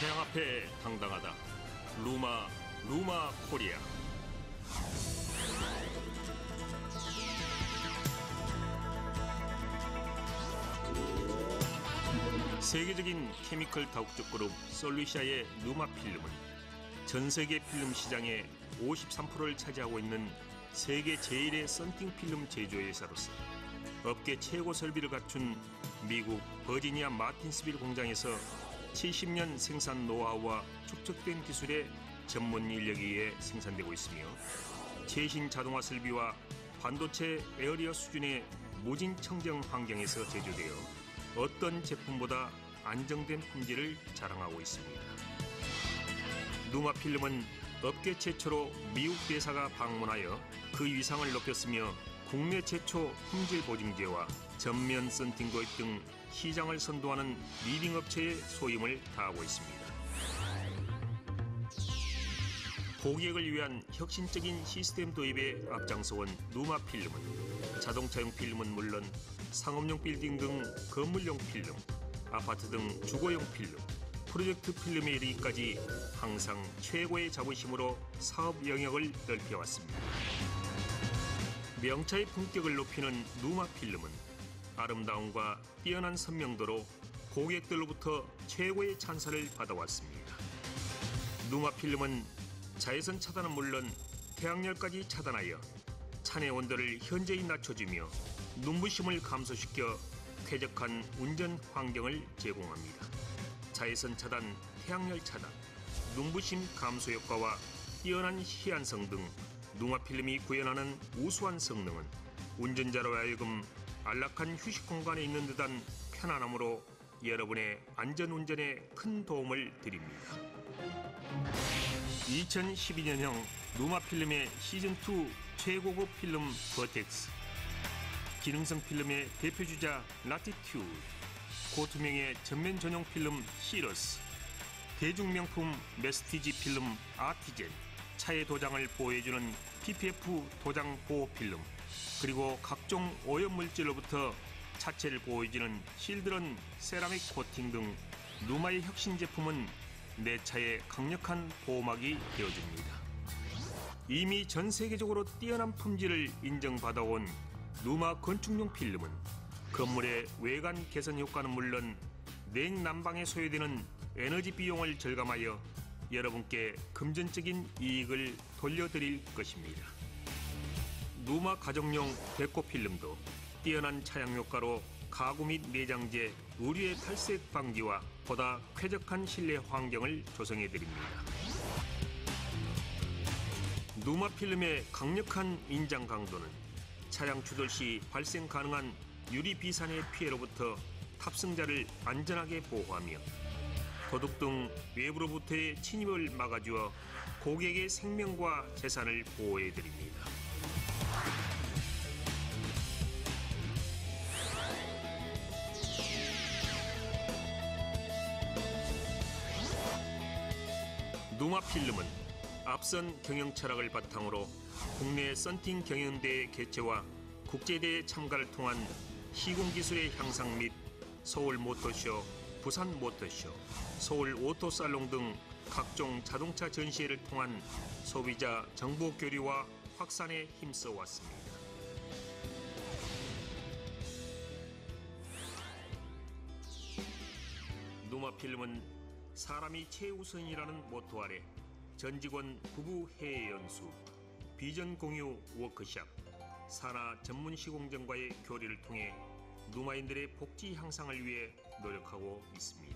태양 앞에 당당하다. 루마 코리아. 세계적인 케미컬 다국적 그룹 솔루시아의 루마필름은 전 세계 필름 시장의 53%를 차지하고 있는 세계 제1의 썬팅 필름 제조회사로서 업계 최고 설비를 갖춘 미국 버지니아 마틴스빌 공장에서 70년 생산 노하우와 축적된 기술의 전문 인력에 의해 생산되고 있으며 최신 자동화 설비와 반도체 에어리어 수준의 무진 청정 환경에서 제조되어 어떤 제품보다 안정된 품질을 자랑하고 있습니다. 루마필름은 업계 최초로 미국 대사가 방문하여 그 위상을 높였으며 국내 최초 품질 보증제와 전면 썬팅 도입 등 시장을 선도하는 리딩 업체의 소임을 다하고 있습니다. 고객을 위한 혁신적인 시스템 도입에 앞장서온 루마필름은 자동차용 필름은 물론 상업용 빌딩 등 건물용 필름, 아파트 등 주거용 필름, 프로젝트 필름에 이르기까지 항상 최고의 자부심으로 사업 영역을 넓혀왔습니다. 명차의 품격을 높이는 루마필름은 아름다움과 뛰어난 선명도로 고객들로부터 최고의 찬사를 받아왔습니다. 루마필름은 자외선 차단은 물론 태양열까지 차단하여 차내 온도를 현저히 낮춰주며 눈부심을 감소시켜 쾌적한 운전 환경을 제공합니다. 자외선 차단, 태양열 차단, 눈부심 감소 효과와 뛰어난 희한성 등 루마필름이 구현하는 우수한 성능은 운전자로 하여금 안락한 휴식 공간에 있는 듯한 편안함으로 여러분의 안전운전에 큰 도움을 드립니다. 2012년형 루마필름의 시즌2 최고급 필름 버텍스, 기능성 필름의 대표주자 라티튜드, 고투명의 전면 전용 필름 시러스, 대중명품 메스티지 필름 아티젠, 차의 도장을 보호해주는 PPF 도장 보호 필름, 그리고 각종 오염물질로부터 차체를 보호해주는 실드런 세라믹 코팅 등 루마의 혁신 제품은 내 차에 강력한 보호막이 되어줍니다. 이미 전 세계적으로 뛰어난 품질을 인정받아온 루마 건축용 필름은 건물의 외관 개선 효과는 물론 냉난방에 소요되는 에너지 비용을 절감하여 여러분께 금전적인 이익을 돌려드릴 것입니다. 루마 가정용 데코 필름도 뛰어난 차양 효과로 가구 및 내장재, 의류의 탈색 방지와 보다 쾌적한 실내 환경을 조성해드립니다. 루마 필름의 강력한 인장 강도는 차량 추돌 시 발생 가능한 유리 비산의 피해로부터 탑승자를 안전하게 보호하며 도둑 등 외부로부터의 침입을 막아주어 고객의 생명과 재산을 보호해드립니다. 루마필름은 앞선 경영 철학을 바탕으로 국내 썬팅 경연대회 개최와 국제대회 참가를 통한 시공기술의 향상 및 서울 모터쇼, 부산 모터쇼, 서울 오토살롱 등 각종 자동차 전시회를 통한 소비자 정보 교류와 확산에 힘써 왔습니다. 루마필름은 사람이 최우선이라는 모토 아래 전 직원 부부 해외 연수, 비전 공유 워크숍, 산하 전문 시공전과의 교류를 통해 루마인들의 복지 향상을 위해 노력하고 있습니다.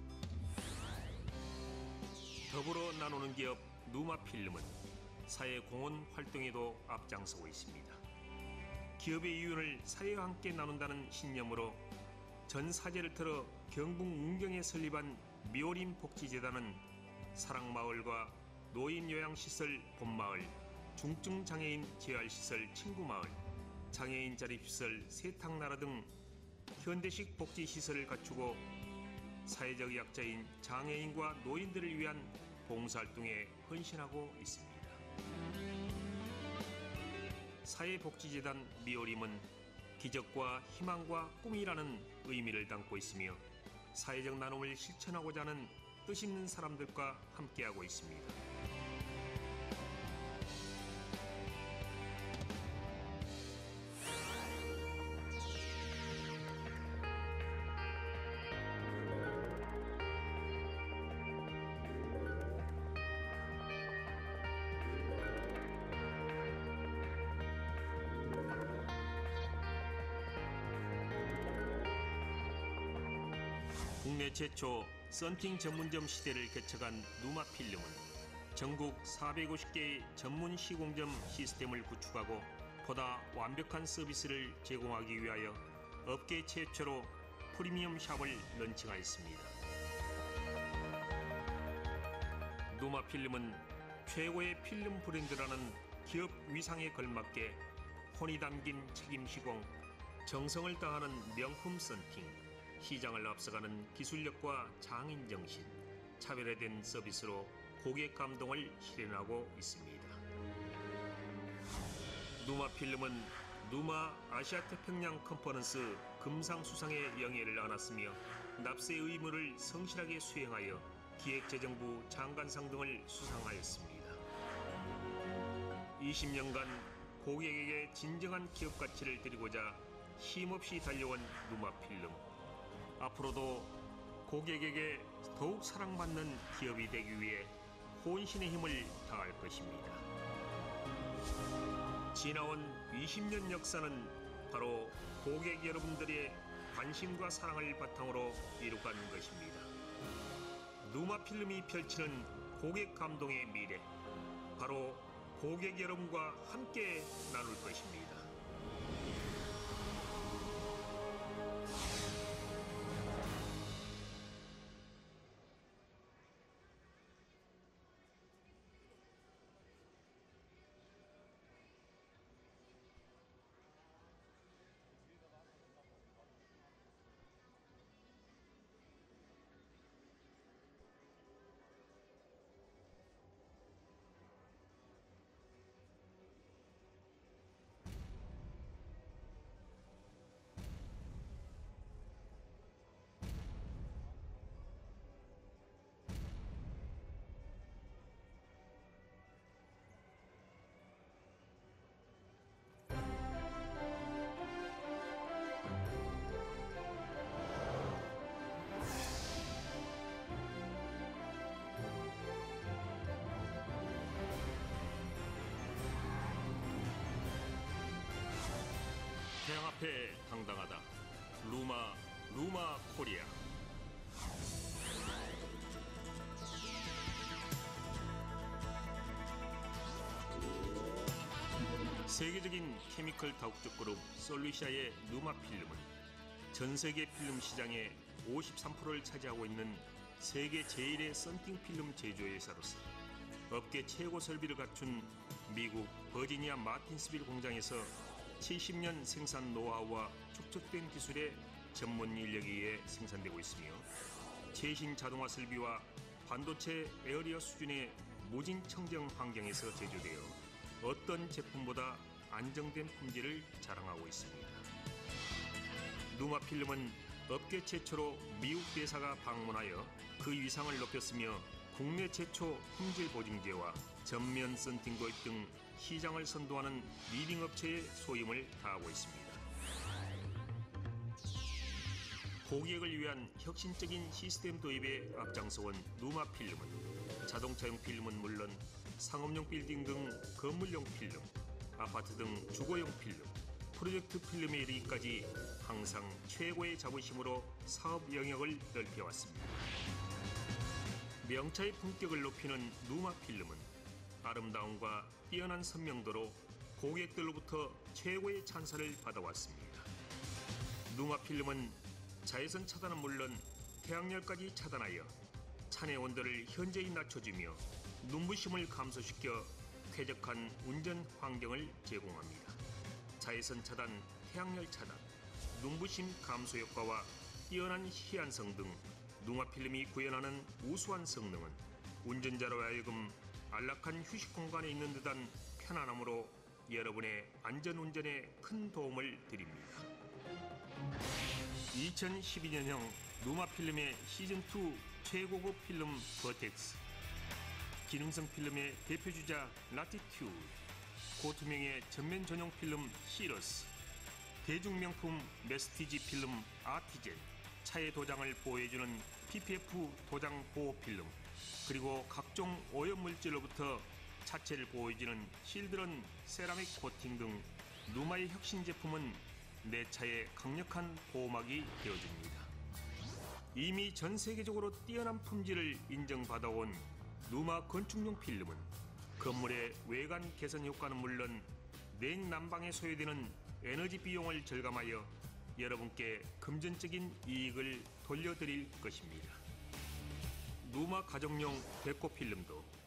더불어 나누는 기업 루마필름은 사회 공헌 활동에도 앞장서고 있습니다. 기업의 이윤을 사회와 함께 나눈다는 신념으로 전 사제를 틀어 경북 문경에 설립한 미오림 복지재단은 사랑마을과 노인요양시설 봄마을, 중증장애인 재활시설 친구마을, 장애인 자립시설 세탁나라 등 현대식 복지시설을 갖추고 사회적 약자인 장애인과 노인들을 위한 봉사활동에 헌신하고 있습니다. 사회복지재단 미오림은 기적과 희망과 꿈이라는 의미를 담고 있으며 사회적 나눔을 실천하고자 하는 뜻있는 사람들과 함께하고 있습니다. 국내 최초 썬팅 전문점 시대를 개척한 누마필름은 전국 450개의 전문 시공점 시스템을 구축하고 보다 완벽한 서비스를 제공하기 위하여 업계 최초로 프리미엄 샵을 런칭하였습니다. 누마필름은 최고의 필름 브랜드라는 기업 위상에 걸맞게 혼이 담긴 책임 시공, 정성을 다하는 명품 썬팅, 시장을 앞서가는 기술력과 장인 정신, 차별화된 서비스로 고객 감동을 실현하고 있습니다. 누마필름은 누마 아시아태평양 컨퍼런스 금상수상의 영예를 안았으며 납세 의무를 성실하게 수행하여 기획재정부 장관상 등을 수상하였습니다. 20년간 고객에게 진정한 기업 가치를 드리고자 쉼없이 달려온 누마필름. 앞으로도 고객에게 더욱 사랑받는 기업이 되기 위해 혼신의 힘을 다할 것입니다. 지나온 20년 역사는 바로 고객 여러분들의 관심과 사랑을 바탕으로 이루어가는 것입니다. 누마필름이 펼치는 고객 감동의 미래, 바로 고객 여러분과 함께 나눌 것입니다. 태양 앞에 당당하다. 루마 코리아. 세계적인 케미컬 다국적 그룹 솔루시아의 누마필름은 전 세계 필름 시장의 53%를 차지하고 있는 세계 제1의 썬팅 필름 제조회사로서 업계 최고 설비를 갖춘 미국 버지니아 마틴스빌 공장에서 70년 생산 노하우와 축적된 기술의 전문 인력에 의해 생산되고 있으며 최신 자동화 설비와 반도체 에어리어 수준의 무진 청정 환경에서 제조되어 어떤 제품보다 안정된 품질을 자랑하고 있습니다. 누마필름은 업계 최초로 미국 대사가 방문하여 그 위상을 높였으며 국내 최초 품질 보증제와 전면 썬팅 도입 등 시장을 선도하는 리딩 업체의 소임을 다하고 있습니다. 고객을 위한 혁신적인 시스템 도입에 앞장서온 누마필름은 자동차용 필름은 물론 상업용 빌딩 등 건물용 필름, 아파트 등 주거용 필름, 프로젝트 필름에 이르기까지 항상 최고의 자부심으로 사업 영역을 넓혀왔습니다. 명차의 품격을 높이는 누마필름은 아름다움과 뛰어난 선명도로 고객들로부터 최고의 찬사를 받아왔습니다. 누마필름은 자외선 차단은 물론 태양열까지 차단하여 차내 온도를 현저히 낮춰주며 눈부심을 감소시켜 쾌적한 운전 환경을 제공합니다. 자외선 차단, 태양열 차단, 눈부심 감소 효과와 뛰어난 희한성 등 누마필름이 구현하는 우수한 성능은 운전자로 하여금 안락한 휴식 공간에 있는 듯한 편안함으로 여러분의 안전운전에 큰 도움을 드립니다. 2012년형 누마필름의 시즌2 최고급 필름 버텍스, 기능성 필름의 대표주자 라티튜드, 고투명의 전면 전용 필름 시러스, 대중명품 메스티지 필름 아티젠, 차의 도장을 보호해주는 PPF 도장 보호 필름, 그리고 각종 오염물질로부터 차체를 보호해주는 실드런 세라믹 코팅 등 누마의 혁신 제품은 내 차에 강력한 보호막이 되어줍니다. 이미 전 세계적으로 뛰어난 품질을 인정받아온 누마 건축용 필름은 건물의 외관 개선 효과는 물론 냉난방에 소요되는 에너지 비용을 절감하여 여러분께 금전적인 이익을 돌려드릴 것입니다. 누마 가정용 데코 필름도